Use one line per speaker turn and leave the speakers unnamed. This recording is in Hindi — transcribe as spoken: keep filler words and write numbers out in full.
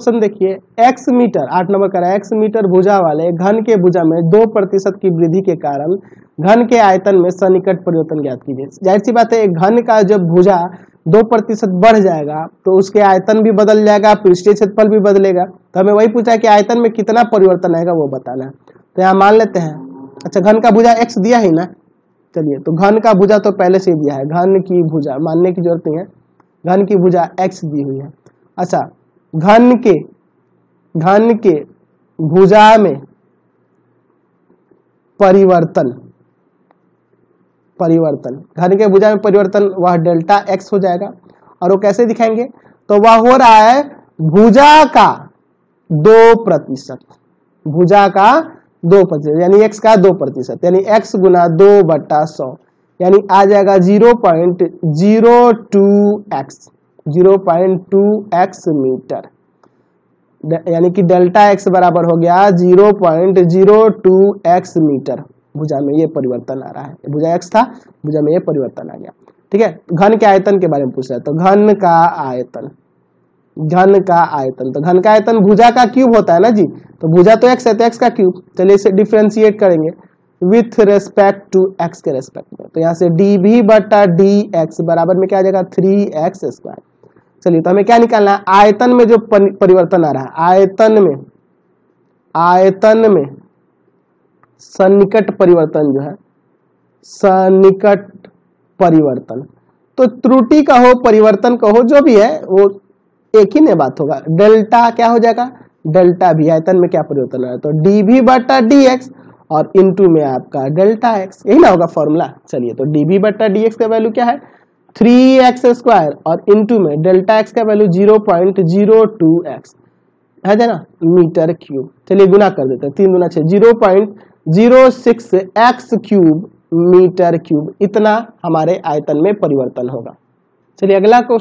क्वेश्चन देखिए, एक्स मीटर, आठ नंबर का एक्स मीटर भुजा वाले घन के भुजा में दो प्रतिशत की वृद्धि के कारण घन के आयतन में सन्निकट परिवर्तन ज्ञात कीजिए। जाहिर सी बात है, एक घन का जब भुजा दो प्रतिशत बढ़ जाएगा तो उसके आयतन भी बदल जाएगा, पृष्ठीय क्षेत्रफल भी बदलेगा। तो हमें वही पूछा कि आयतन में कितना परिवर्तन आएगा वो बताना है। तो यहाँ मान लेते हैं, अच्छा घन का भुजा एक्स दिया ही ना, चलिए तो घन का भुजा तो पहले से ही दिया है, घन की भुजा मानने की जरूरत नहीं है, घन की भुजा एक्स दी हुई है। अच्छा घन के घन के भुजा में परिवर्तन परिवर्तन घन के भुजा में परिवर्तन वह डेल्टा एक्स हो जाएगा। और वो कैसे दिखाएंगे, तो वह हो रहा है भुजा का दो प्रतिशत भुजा का दो प्रतिशत यानी एक्स का दो प्रतिशत यानी एक्स गुना दो बट्टा सौ यानी आ जाएगा zero point zero two x zero point two x metre, यानी कि डेल्टा एक्स बराबर हो गया zero point zero two x metre. भुजा में ये परिवर्तन आ रहा है, भुजा एक्स था, भुजा में ये परिवर्तन आ गया। ठीक है, घन के आयतन के बारे में पूछ रहा है, तो घन का आयतन घन का आयतन तो घन का आयतन भुजा का क्यूब होता है ना जी, तो भुजा तो एक्स है तो एक्स का क्यूब। चलिए इसे डिफ्रेंशिएट करेंगे विथ रेस्पेक्ट टू एक्स के रेस्पेक्ट में, तो यहाँ से डी भी बटा डी एक्स बराबर में क्या आ जाएगा थ्री एक्स स्क्वायर। चलिए तो हमें क्या निकालना है, आयतन में जो परिवर्तन आ रहा है, आयतन में आयतन में सन्निकट परिवर्तन जो है, सन्निकट परिवर्तन, तो त्रुटि का हो परिवर्तन का हो जो भी है वो एक ही में बात होगा। डेल्टा क्या हो जाएगा, डेल्टा भी आयतन में क्या परिवर्तन आ रहा है, तो डी भी बटा डी एक्स और इनटू में आपका डेल्टा एक्स, यही ना होगा फॉर्मूला। चलिए तो डी भी बटा डी एक्स का वैल्यू क्या है थ्री एक्स स्क्वायर और इनटू में डेल्टा एक्स का value zero point zero two x है ना मीटर क्यूब। चलिए गुना कर देते हैं, तीन गुना छह zero point zero six x cube metre cube, इतना हमारे आयतन में परिवर्तन होगा। चलिए अगला क्वेश्चन